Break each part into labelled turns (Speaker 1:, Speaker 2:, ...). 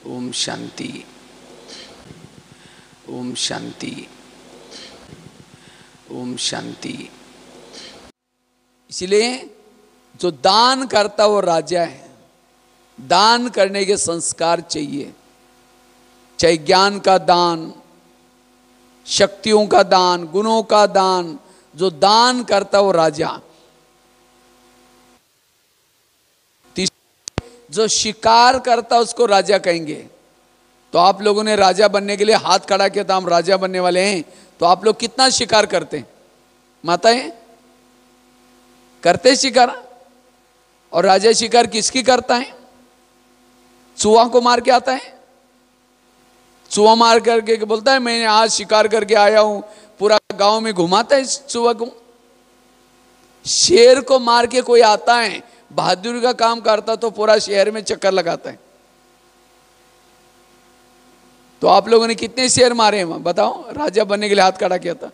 Speaker 1: ओम शांति, ओम शांति, ओम शांति। इसलिए जो दान करता वो राजा है। दान करने के संस्कार चाहिए, चाहे ज्ञान का दान, शक्तियों का दान, गुणों का दान। जो दान करता वो राजा। जो शिकार करता उसको राजा कहेंगे। तो आप लोगों ने राजा बनने के लिए हाथ खड़ा किया था, हम राजा बनने वाले हैं। तो आप लोग कितना शिकार करते हैं? माताएं करते शिकार? और राजा शिकार किसकी करता है? चूहा को मार के आता है। चूहा मार करके बोलता है मैंने आज शिकार करके आया हूं, पूरा गांव में घुमाता है इस चूहा को। शेर को मार के कोई आता है, बहादुरी का काम करता तो पूरा शहर में चक्कर लगाता है। तो आप लोगों ने कितने शेर मारे हैं बताओ? राजा बनने के लिए हाथ खड़ा किया था।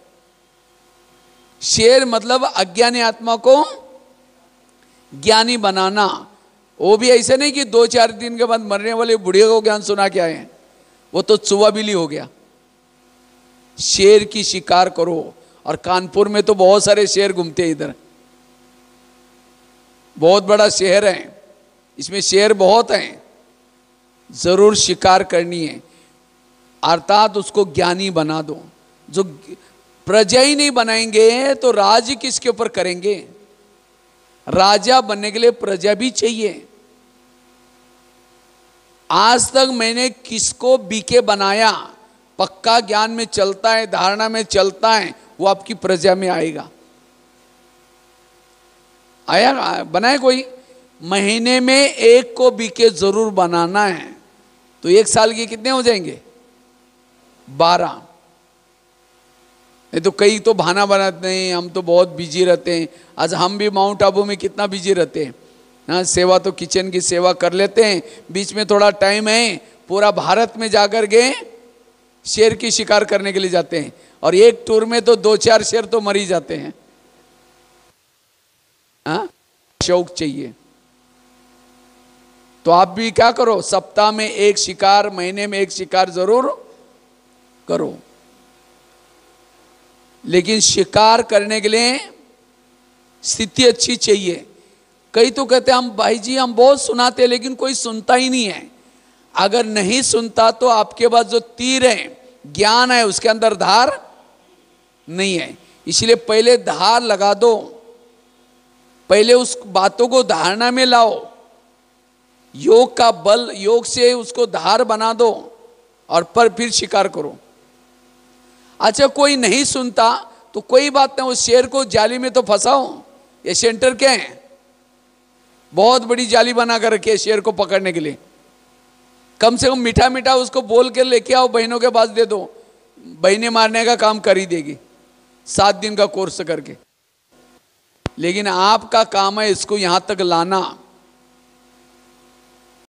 Speaker 1: शेर मतलब अज्ञानी आत्मा को ज्ञानी बनाना। वो भी ऐसे नहीं कि 2-4 दिन के बाद मरने वाले बुढ़िया को ज्ञान सुना के आए हैं, वो तो चूहा बिल्ली हो गया। शेर की शिकार करो। और कानपुर में तो बहुत सारे शेर घूमते हैं। इधर बहुत बड़ा शहर है, इसमें शेर बहुत हैं। जरूर शिकार करनी है, अर्थात उसको ज्ञानी बना दो। जो प्रजा ही नहीं बनाएंगे तो राज किसके ऊपर करेंगे? राजा बनने के लिए प्रजा भी चाहिए। आज तक मैंने किसको बीके बनाया? पक्का ज्ञान में चलता है, धारणा में चलता है, वो आपकी प्रजा में आएगा। आया बनाए कोई? महीने में एक को बीके जरूर बनाना है। तो 1 साल के कितने हो जाएंगे? 12। नहीं तो कई तो बहाना बनाते हैं, हम तो बहुत बिजी रहते हैं। आज हम भी माउंट आबू में कितना बिजी रहते हैं। हाँ, सेवा तो किचन की सेवा कर लेते हैं, बीच में थोड़ा टाइम है, पूरा भारत में जाकर के शेर की शिकार करने के लिए जाते हैं। और एक टूर में तो 2-4 शेर तो मर ही जाते हैं। हाँ, शौक चाहिए। तो आप भी क्या करो, सप्ताह में 1 शिकार, महीने में 1 शिकार जरूर करो। लेकिन शिकार करने के लिए स्थिति अच्छी चाहिए। कई तो कहते हैं हम भाई जी हम बहुत सुनाते हैं लेकिन कोई सुनता ही नहीं है। अगर नहीं सुनता तो आपके पास जो तीर है, ज्ञान है, उसके अंदर धार नहीं है। इसलिए पहले धार लगा दो, पहले उस बातों को धारणा में लाओ। योग का बल, योग से उसको धार बना दो और पर फिर शिकार करो। अच्छा कोई नहीं सुनता तो कोई बात नहीं, उस शेर को जाली में तो फंसाओ। ये सेंटर क्या है? बहुत बड़ी जाली बना कर रखी है शेर को पकड़ने के लिए। कम से कम मीठा मीठा उसको बोल के लेके आओ, बहनों के पास दे दो, बहनें मारने का काम कर ही देगी 7 दिन का कोर्स करके। लेकिन आपका काम है इसको यहां तक लाना।